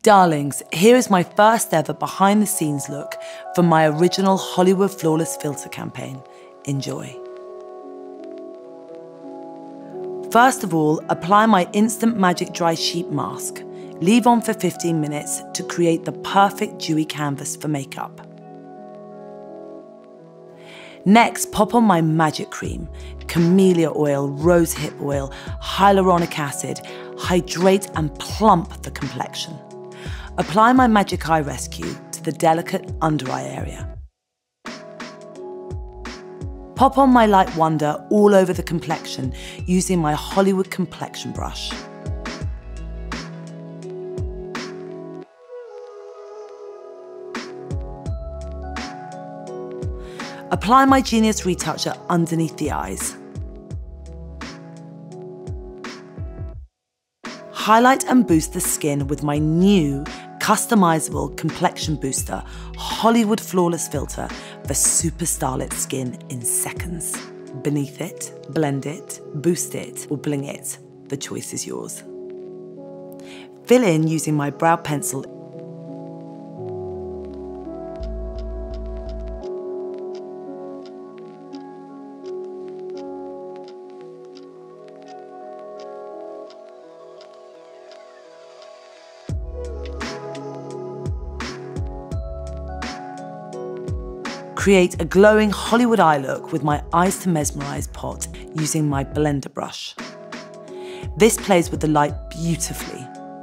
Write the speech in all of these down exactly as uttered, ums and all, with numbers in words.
Darlings, here is my first ever behind the scenes look from my original Hollywood Flawless Filter campaign. Enjoy. First of all, apply my Instant Magic Dry Sheet Mask. Leave on for fifteen minutes to create the perfect dewy canvas for makeup. Next, pop on my magic cream, camellia oil, rosehip oil, hyaluronic acid, hydrate and plump the complexion. Apply my Magic Eye Rescue to the delicate under eye area. Pop on my Light Wonder all over the complexion using my Hollywood complexion brush. Apply my Genius Retoucher underneath the eyes. Highlight and boost the skin with my new customizable complexion booster, Hollywood Flawless Filter for super starlit skin in seconds. Beneath it, blend it, boost it, or bling it. The choice is yours. Fill in using my brow pencil. Create a glowing Hollywood eye look with my Eyes to Mesmerize pot using my blender brush. This plays with the light beautifully.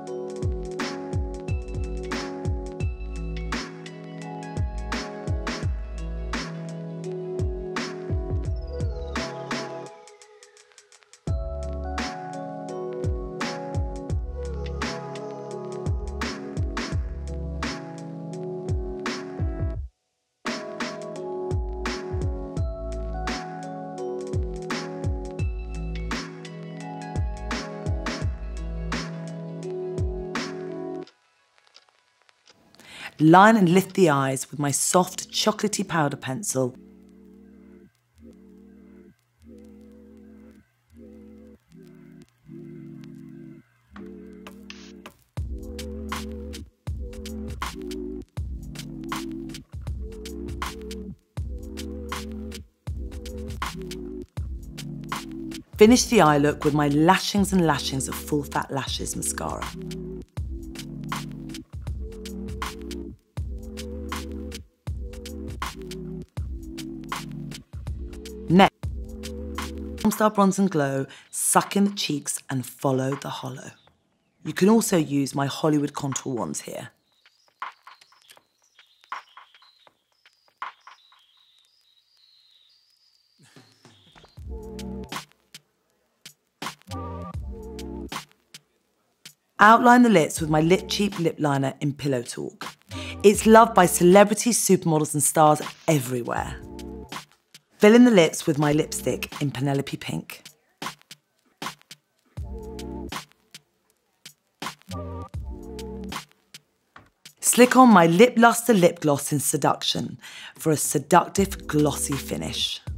Line and lift the eyes with my soft chocolatey powder pencil. Finish the eye look with my Lashings and Lashings of Full Fat Lashes mascara. Next, Star Bronze and Glow, suck in the cheeks and follow the hollow. You can also use my Hollywood contour wands here. Outline the lips with my Lip Cheap lip liner in Pillow Talk. It's loved by celebrities, supermodels and stars everywhere. Fill in the lips with my lipstick in Penelope Pink. Slick on my Lip Luster lip gloss in Seduction for a seductive glossy finish.